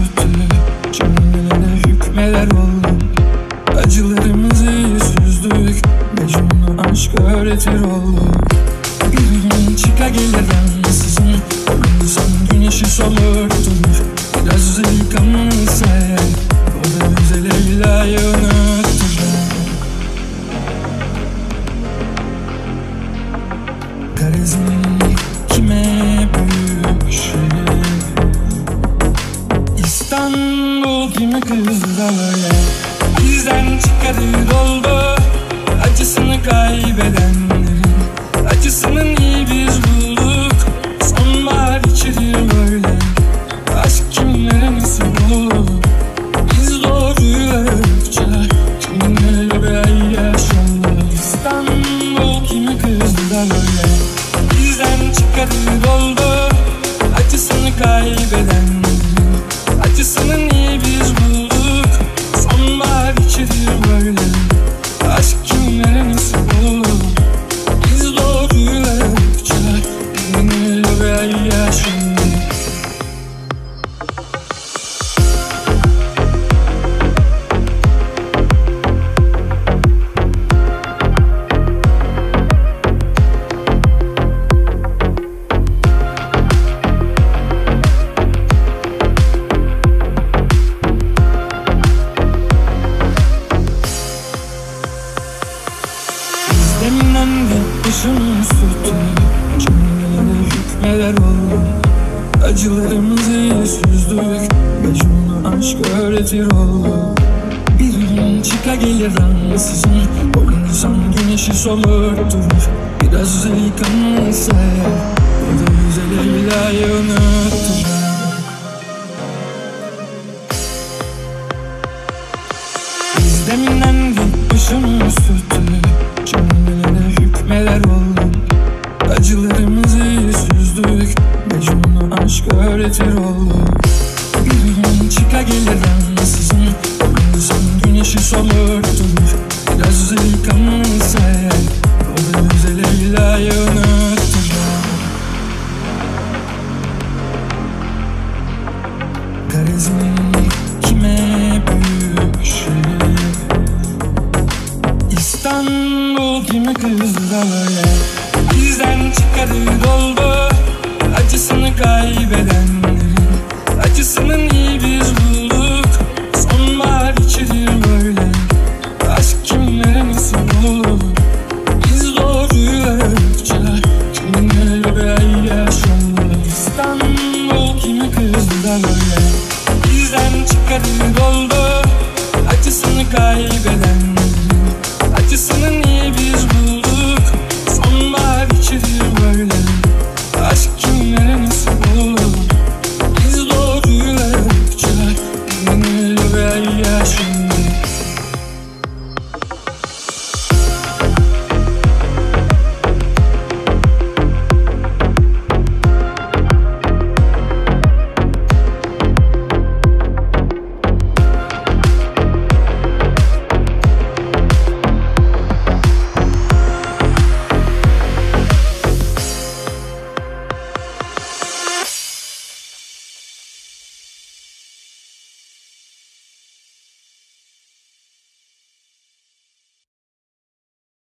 sütü, cümlelere hükmeder oldum. Acılarımızı süzdük, Mecnun'a aşk öğretir olduk. Bir gün çıka gelir ansızın, insan güneşi somurtur. Biraz yıkanırsa o da bize Leyla'yı unutturur. Garezin kime büyük şey, İstanbul kimi kızdı da böyle bizden çıkarır oldu. Acısını kaybedenlerin acısının iyi biz bulduk. Sonbahar içirir böyle aşk kimlere nasip olur. Biz doğruyu aradıkça kiminle bir ay yaşandı. İstanbul kimi kızdı da böyle bizden çıkarır oldu. Acısını kaybedenlerin acısının iyi biz bulduk. Sonbahar içirir böyle aşk kimlere nasip olur. Biz doğruyu aradıkça kiminle bir ay yaşandı. Deminden bir kışın sütü, cümlelere hükmeder oldum. Acılarımızı süzdük, Mecnun'a aşk öğretir olduk. Bir gün çıka gelir ansızın, o insan güneşi somurtur. Biraz yıkanırsa o da bize Leyla'yı unutturur. Biz deminden bir kışın sütü, cümlelere hükmeder oldum. Acılarımızı süzdük, Mecnun'a aşk öğretir olduk. Bir gün çıka gelir ansızın, o insan güneşi somurtur. Biraz yıkanırsa o da bize Leyla'yı unutturur. Garezin kime büyük şey, İstanbul kimi kızdı da böyle bizden çıkarır oldu. Acısını kaybedenlerin acısının iyi biz bulduk. Sonbahar içirir böyle aşk kimlere nasip olur. Biz doğruyu aradıkça kiminle bir ay yaşandı. İstanbul kimi kızdı da böyle bizden çıkarır oldu.